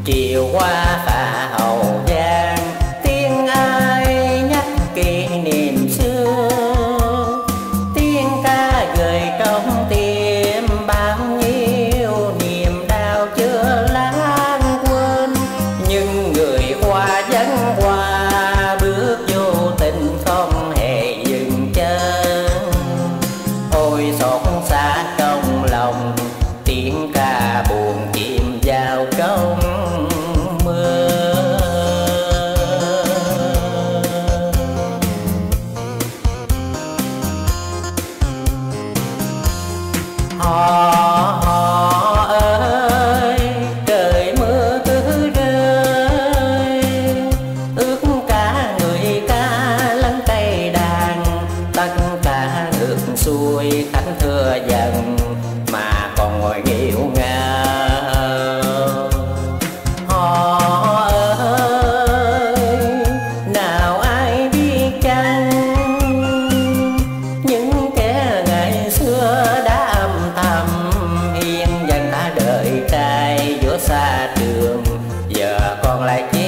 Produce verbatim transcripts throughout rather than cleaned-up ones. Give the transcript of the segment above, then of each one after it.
chiều qua phà Hậu Giang, tiếng ai nhắc kỷ niệm xưa, tiếng ca gợi trong tim bao nhiêu niềm đau chưa lãng quên. Nhưng người qua vẫn qua, bước vô tình không hề dừng chân. Ôi xót xa trong lòng, tiếng ca buồn chìm vào trong mưa. Họ họ ơi, trời mưa cứ rơi, ướt cả người ca lẫn cây đàn. Tất cả ngược xuôi khách thưa dần mà còn ngồi nghẹo ngào. Họ ơi, nào ai biết chăng, những kẻ ngày xưa đã âm thầm hiền dần đã đợi trai giữa xa trường, giờ còn lại chi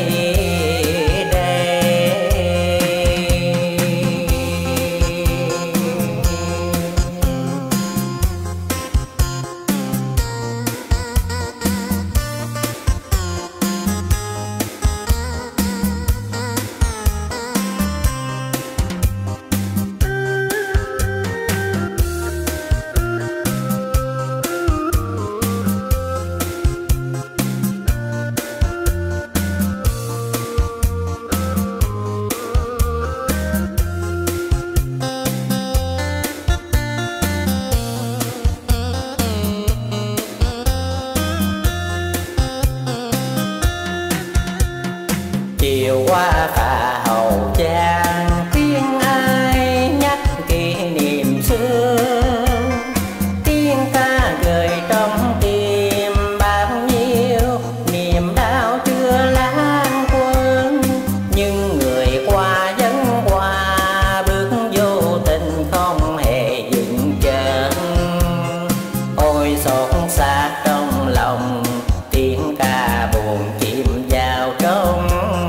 chiều qua phà Hậu Giang, tiếng ai nhắc kỷ niệm xưa, tiếng ca gợi trong tim bao nhiêu niềm đau chưa lãng quên. Nhưng người qua vẫn qua, bước vô tình không hề dừng chân. Ôi xót xa trong lòng, tiếng ca buồn chìm vào trong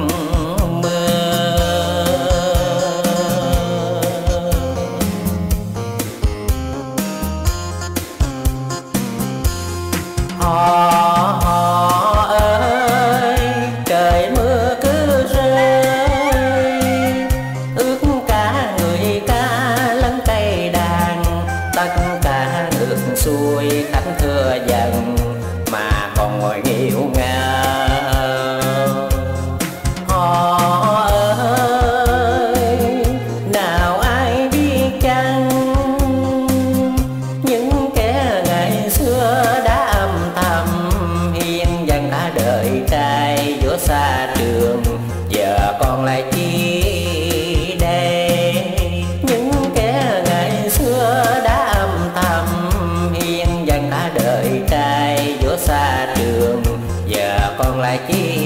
họ họ ơi, trời mưa cứ rơi, ướt cả người ca lẫn cây đàn. Tất cả ngược xuôi khách thưa dần mà còn ngồi nghẹo ngào. Họ ơi, nào ai biết chăng, những kẻ ngày xưa đã âm thầm hiền dần đã đợi trai giữa xa trường, giờ còn lại chi đây. Những kẻ ngày xưa đã âm thầm hiền dần đã đợi trai giữa xa trường, giờ còn lại chi